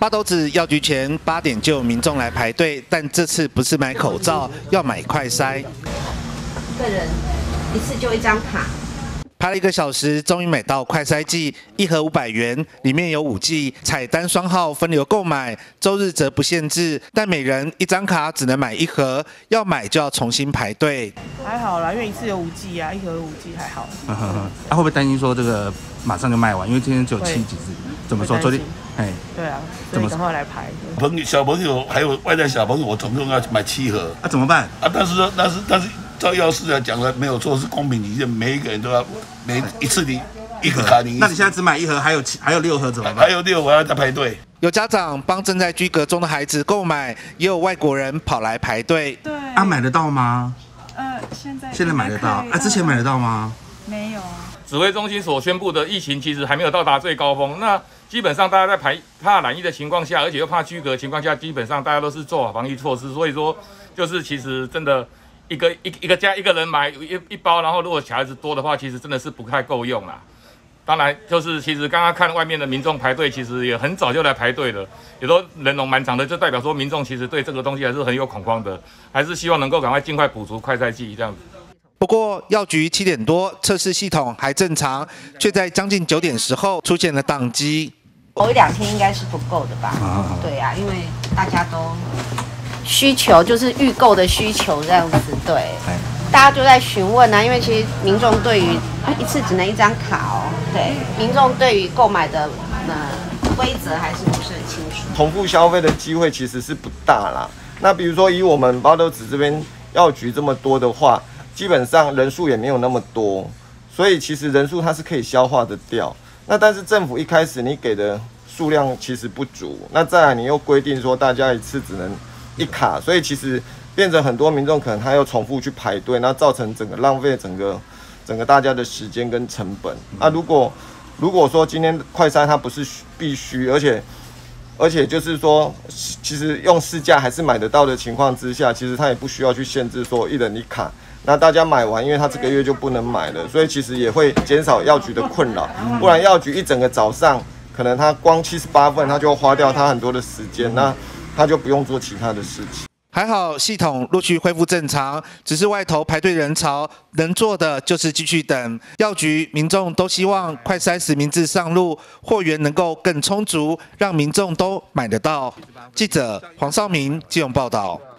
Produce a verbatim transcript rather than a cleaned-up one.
八斗子药局前八点就有民众来排队，但这次不是买口罩，要买快筛。 一个人一次就一张卡。 排了一个小时，终于买到快筛剂，一盒五百元，里面有五剂，采单双号分流购买，周日则不限制，但每人一张卡只能买一盒，要买就要重新排队。 还好啦，因为一次有五剂啊，一盒五剂还好。 嗯哼哼，他、啊、会不会担心说这个马上就卖完？因为今天只有七几支，怎么说？昨天，哎， 对啊，所以赶快来排。 朋友、小朋友还有外带小朋友，我总共要买七盒。 啊，怎么办？ 啊，但是但是但是。 照药师来讲的没有错，是公平理性，每一个人都要每一次你一个卡你。 那你现在只买一盒，还有还有六盒怎么办？ 还有六盒要再排队。 有家长帮正在居隔中的孩子购买，也有外国人跑来排队。 对。 啊，买得到吗？ 呃，现在现在买得到。啊，之前买得到吗？ 没有。 指挥中心所宣布的疫情其实还没有到达最高峰，那基本上大家在排怕染疫的情况下，而且又怕居隔的情况下，基本上大家都是做好防疫措施，所以说就是其实真的。 一个一一个家一个人买一一包，然后如果小孩子多的话，其实真的是不太够用啦。当然，就是其实刚刚看外面的民众排队，其实也很早就来排队了，也都人龙蛮长的，就代表说民众其实对这个东西还是很有恐慌的，还是希望能够赶快尽快补足快筛剂这样子。 不过药局七点多测试系统还正常，却在将近九点时候出现了宕机。 头一两天应该是不够的吧？啊、对呀、啊，因为大家都。 需求就是预购的需求这样子，对，大家就在询问啊，因为其实民众对于一次只能一张卡哦，对，民众对于购买的呃规则还是不是很清楚。 重复消费的机会其实是不大啦。那比如说以我们八斗子这边药局这么多的话，基本上人数也没有那么多，所以其实人数它是可以消化得掉。那但是政府一开始你给的数量其实不足，那再来你又规定说大家一次只能 一卡，所以其实变成很多民众可能他要重复去排队，那造成整个浪费整个整个大家的时间跟成本。那、啊、如果如果说今天快筛它不是必须，而且而且就是说，其实用市价还是买得到的情况之下，其实它也不需要去限制说一人一卡。那大家买完，因为他这个月就不能买了，所以其实也会减少药局的困扰。不然药局一整个早上，可能他光七十八份，他就花掉他很多的时间。那 他就不用做其他的事情。 还好系统陆续恢复正常，只是外头排队人潮，能做的就是继续等。药局民众都希望快筛实名制上路，货源能够更充足，让民众都买得到。记者黄少明基隆报道。